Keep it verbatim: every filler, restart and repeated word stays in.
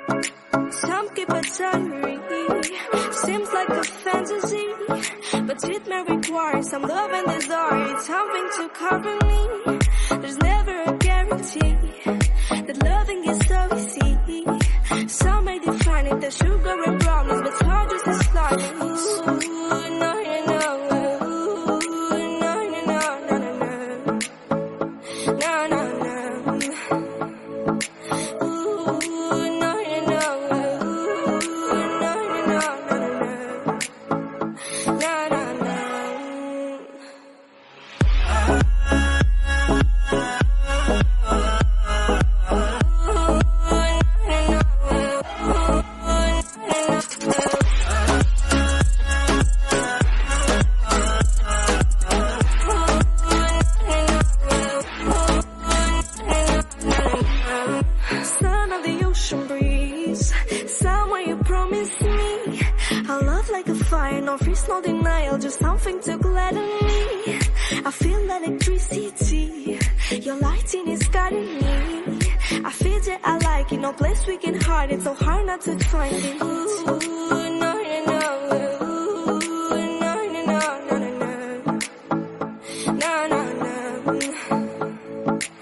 Some keep it diary, seems like a fantasy, but it may require some love and desire, something to cover me. There's never a guarantee that loving is so easy. Some may define it as sugar and brownies, but hard just as slightest. Ooh, no, you know. Ooh, no, you know, no, no, no. No, no, no. Ooh, no, you know. Ooh, no, you know, no, no, no. No, no, no. Son of the ocean breeze, somewhere you promised me a love like a fire, no freeze, no denial, just something to gladden me. I feel electricity, your lighting is guiding me. I feel that I like it, no place we can hide it, so hard not to find it. Ooh, no, you know. Ooh, no, you know, no, no, no. No, no, no.